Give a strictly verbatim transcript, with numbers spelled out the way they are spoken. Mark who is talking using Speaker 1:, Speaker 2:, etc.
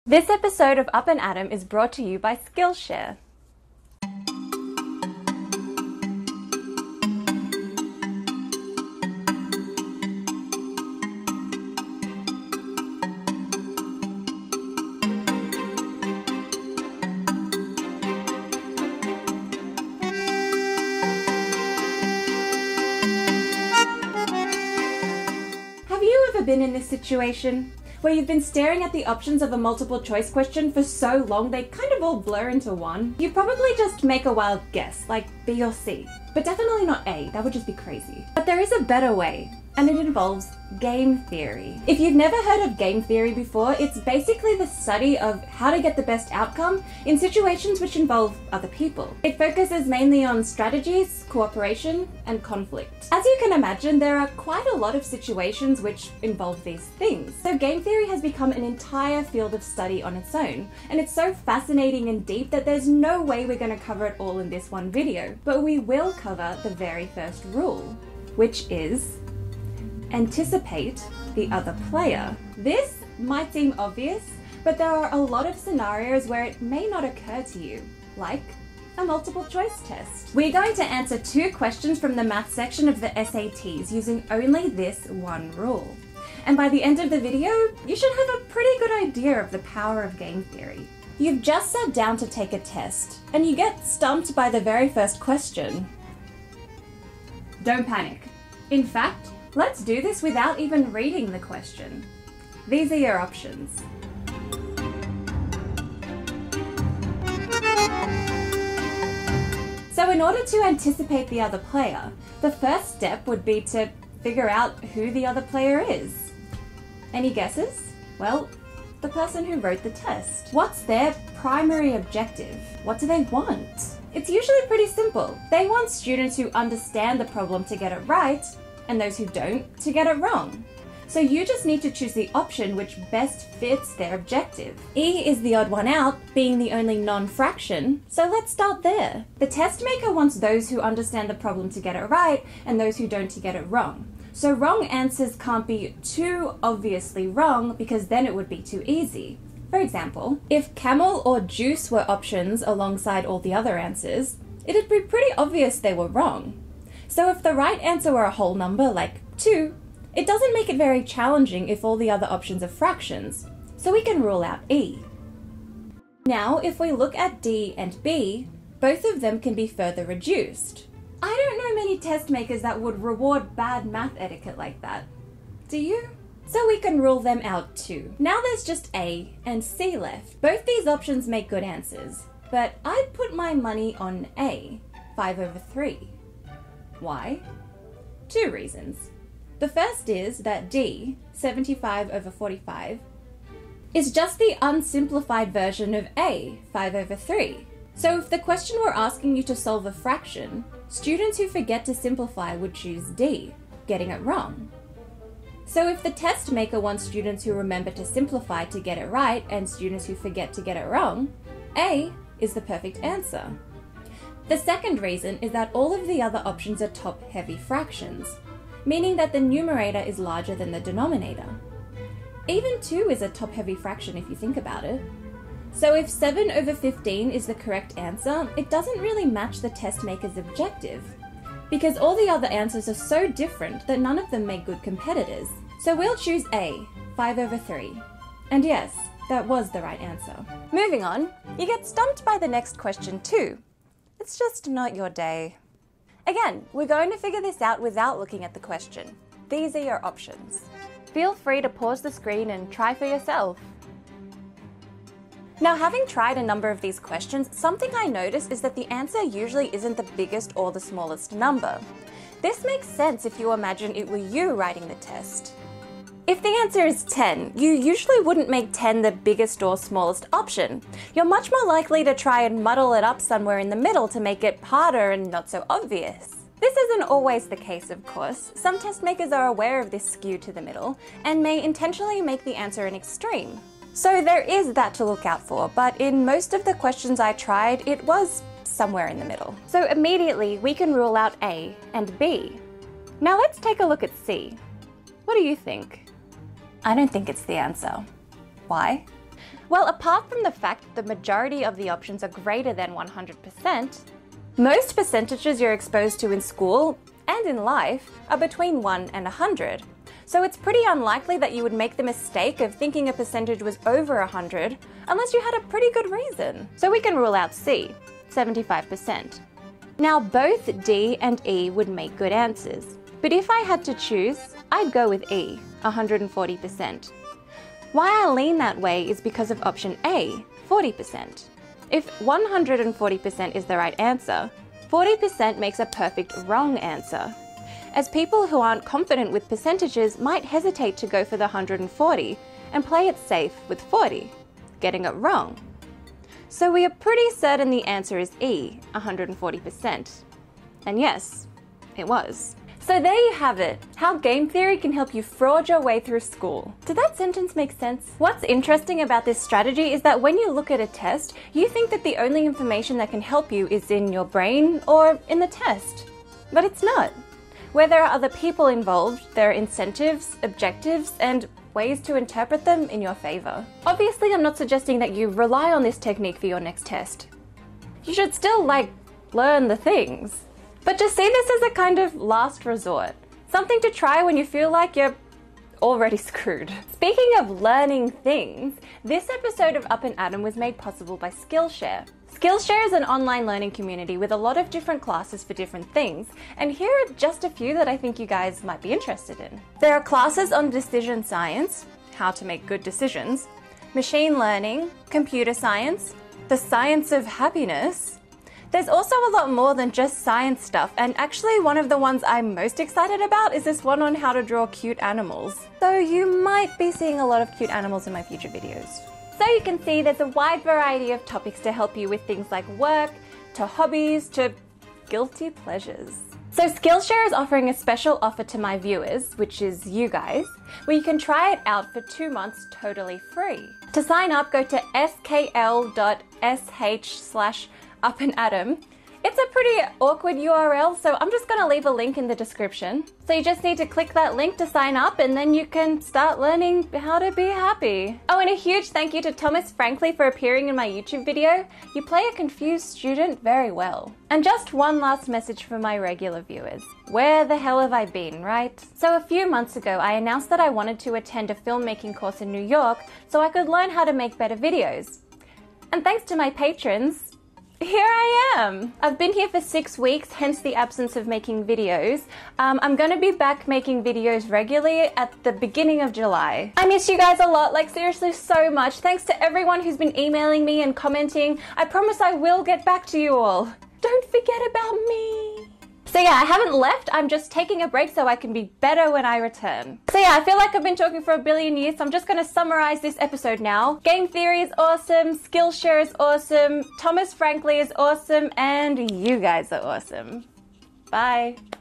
Speaker 1: This episode of Up and Atom is brought to you by Skillshare. Have you ever been in this situation where you've been staring at the options of a multiple choice question for so long they kind of all blur into one? You probably just make a wild guess, like B or C, but definitely not A, that would just be crazy. But there is a better way, and it involves game theory. If you've never heard of game theory before, it's basically the study of how to get the best outcome in situations which involve other people. It focuses mainly on strategies, cooperation, and conflict. As you can imagine, there are quite a lot of situations which involve these things. So game theory has become an entire field of study on its own, and it's so fascinating and deep that there's no way we're going to cover it all in this one video. But we will cover the very first rule, which is anticipate the other player. This might seem obvious, but there are a lot of scenarios where it may not occur to you, like a multiple choice test. We're going to answer two questions from the math section of the S A Ts using only this one rule. And by the end of the video, you should have a pretty good idea of the power of game theory. You've just sat down to take a test, and you get stumped by the very first question. Don't panic. In fact, let's do this without even reading the question. These are your options. So in order to anticipate the other player, the first step would be to figure out who the other player is. Any guesses? Well, the person who wrote the test. What's their primary objective? What do they want? It's usually pretty simple. They want students who understand the problem to get it right, and those who don't to get it wrong. So you just need to choose the option which best fits their objective. E is the odd one out, being the only non-fraction, so let's start there. The test maker wants those who understand the problem to get it right, and those who don't to get it wrong. So wrong answers can't be too obviously wrong, because then it would be too easy. For example, if camel or juice were options alongside all the other answers, it'd be pretty obvious they were wrong. So if the right answer were a whole number, like two, it doesn't make it very challenging if all the other options are fractions, so we can rule out E. Now, if we look at D and B, both of them can be further reduced. I don't know many test makers that would reward bad math etiquette like that. Do you? So we can rule them out too. Now there's just A and C left. Both these options make good answers, but I'd put my money on A, five over three. Why? Two reasons. The first is that D, seventy-five over forty-five, is just the unsimplified version of A, five over three. So if the question were asking you to solve a fraction, students who forget to simplify would choose D, getting it wrong. So if the test maker wants students who remember to simplify to get it right and students who forget to get it wrong, A is the perfect answer. The second reason is that all of the other options are top-heavy fractions, meaning that the numerator is larger than the denominator. Even two is a top-heavy fraction if you think about it. So if seven over fifteen is the correct answer, it doesn't really match the test maker's objective, because all the other answers are so different that none of them make good competitors. So we'll choose A, five over three. And yes, that was the right answer. Moving on, you get stumped by the next question too. It's just not your day. Again, we're going to figure this out without looking at the question. These are your options. Feel free to pause the screen and try for yourself. Now, having tried a number of these questions, something I noticed is that the answer usually isn't the biggest or the smallest number. This makes sense if you imagine it were you writing the test. If the answer is ten, you usually wouldn't make ten the biggest or smallest option. You're much more likely to try and muddle it up somewhere in the middle to make it harder and not so obvious. This isn't always the case, of course. Some test makers are aware of this skew to the middle and may intentionally make the answer an extreme. So there is that to look out for, but in most of the questions I tried, it was somewhere in the middle. So immediately we can rule out A and B. Now let's take a look at C. What do you think? I don't think it's the answer. Why? Well, apart from the fact that the majority of the options are greater than one hundred percent, most percentages you're exposed to in school and in life are between one and one hundred. So it's pretty unlikely that you would make the mistake of thinking a percentage was over one hundred unless you had a pretty good reason. So we can rule out C, seventy-five percent. Now both D and E would make good answers, but if I had to choose, I'd go with E, one hundred forty percent. Why I lean that way is because of option A, forty percent. If one hundred forty percent is the right answer, forty percent makes a perfect wrong answer, as people who aren't confident with percentages might hesitate to go for the one hundred forty and play it safe with forty, getting it wrong. So we are pretty certain the answer is E, one hundred forty percent. And yes, it was. So there you have it, how game theory can help you fraud your way through school. Did that sentence make sense? What's interesting about this strategy is that when you look at a test, you think that the only information that can help you is in your brain or in the test. But it's not. Where there are other people involved, there are incentives, objectives, and ways to interpret them in your favor. Obviously, I'm not suggesting that you rely on this technique for your next test. You should still, like, learn the things. But just see this as a kind of last resort. Something to try when you feel like you're already screwed. Speaking of learning things, this episode of Up and Atom was made possible by Skillshare. Skillshare is an online learning community with a lot of different classes for different things, and here are just a few that I think you guys might be interested in. There are classes on decision science, how to make good decisions, machine learning, computer science, the science of happiness. There's also a lot more than just science stuff, and actually one of the ones I'm most excited about is this one on how to draw cute animals. So you might be seeing a lot of cute animals in my future videos. So you can see there's a wide variety of topics to help you with things like work, to hobbies, to guilty pleasures. So Skillshare is offering a special offer to my viewers, which is you guys, where you can try it out for two months totally free. To sign up, go to skl dot sh slash Up and Atom. It's a pretty awkward U R L, so I'm just going to leave a link in the description. So you just need to click that link to sign up, and then you can start learning how to be happy. Oh, and a huge thank you to Thomas Frankley for appearing in my YouTube video. You play a confused student very well. And just one last message for my regular viewers. Where the hell have I been, right? So a few months ago, I announced that I wanted to attend a filmmaking course in New York so I could learn how to make better videos. And thanks to my patrons, here I am! I've been here for six weeks, hence the absence of making videos. Um, I'm gonna be back making videos regularly at the beginning of July. I miss you guys a lot, like seriously so much. Thanks to everyone who's been emailing me and commenting. I promise I will get back to you all. Don't forget about me. So yeah, I haven't left, I'm just taking a break so I can be better when I return. So yeah, I feel like I've been talking for a billion years, so I'm just gonna summarize this episode now. Game theory is awesome, Skillshare is awesome, Thomas Frankley is awesome, and you guys are awesome. Bye.